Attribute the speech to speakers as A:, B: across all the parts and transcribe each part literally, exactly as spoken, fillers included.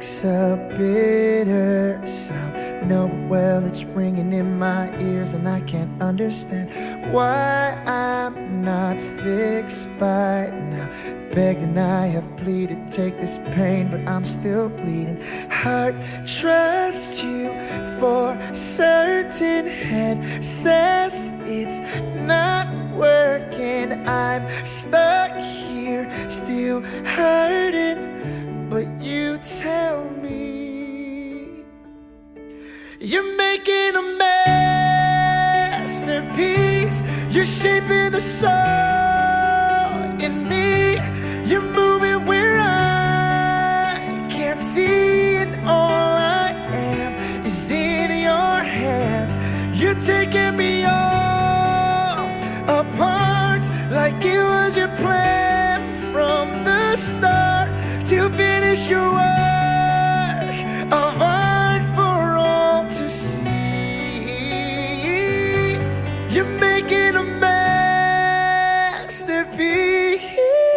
A: makes a bitter sound. No, well, it's ringing in my ears, and I can't understand why I'm not fixed by now. Begging, I have pleaded, take this pain, but I'm still bleeding. Heart, trust you for certain. Head says it's not working. I'm stuck here, still hurting, but you tell me you're making a masterpiece. You're shaping the soul in me. You're moving where I can't see, and all I am is in your hands. You're taking me all apart like it was your plan from the start to finish your work of art for all to see. You're making a masterpiece.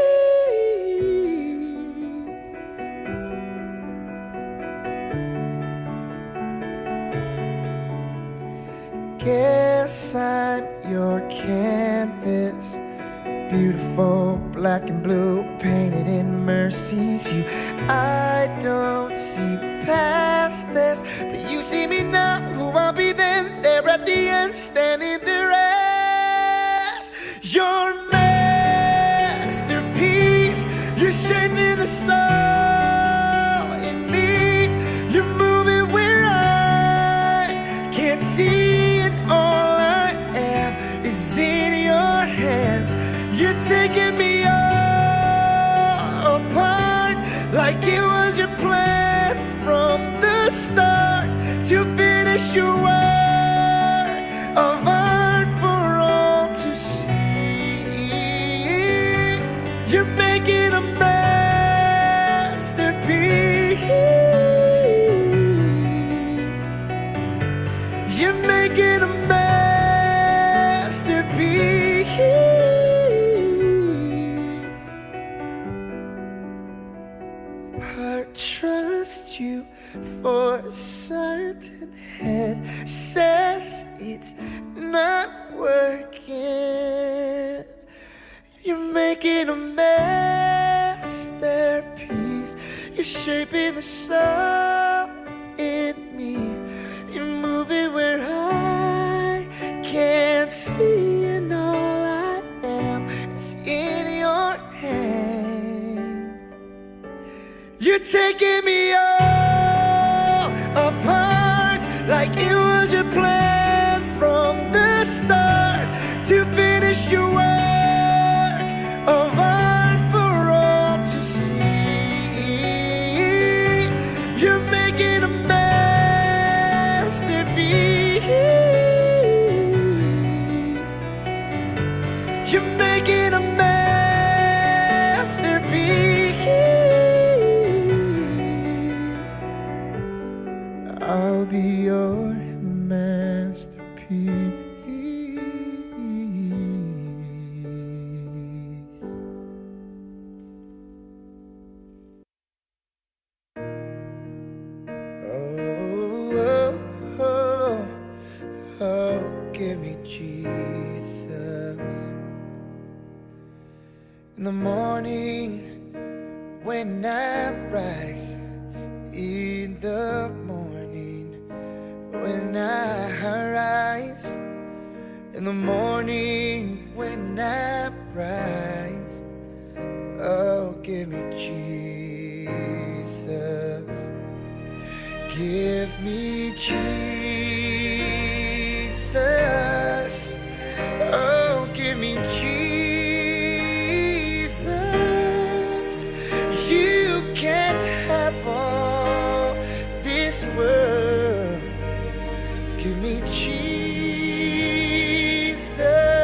A: Guess I'm your canvas, beautiful black and blue, painted in mercy's hue. I don't see past this, but you see me now. Who I'll be then, there at the end, standing there as your masterpiece. You're shaping the soul in me. You're moving where I can't see, and all I am is in your hands. You're taking me all apart like it was your plan from the start to finish your work of art for all to see. You're making a masterpiece. You're making a masterpiece. Heart, trust you for certain. Head says it's not working. You're making a masterpiece. You're shaping the soul in me. You're moving where I can't see, and all I am is in your hands. You're taking me all apart like it was your plan from the start to finish your work of art for all to see. You're making a masterpiece. You're making a masterpiece. I'll be your masterpiece. Oh, oh, oh, oh, give me Jesus. In the morning when I rise, in the morning when I rise, in the morning when I rise, oh, give me Jesus. Give me Jesus. Oh, give me Jesus. You can't have all this world. Give me Jesus.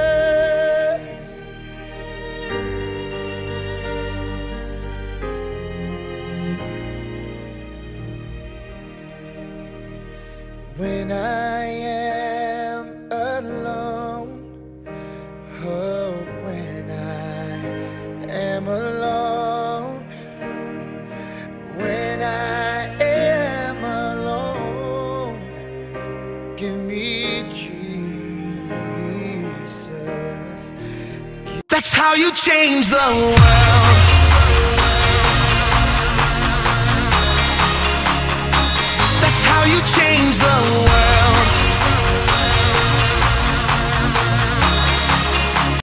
A: When I am alone, oh, when I am alone, when I how you change the world.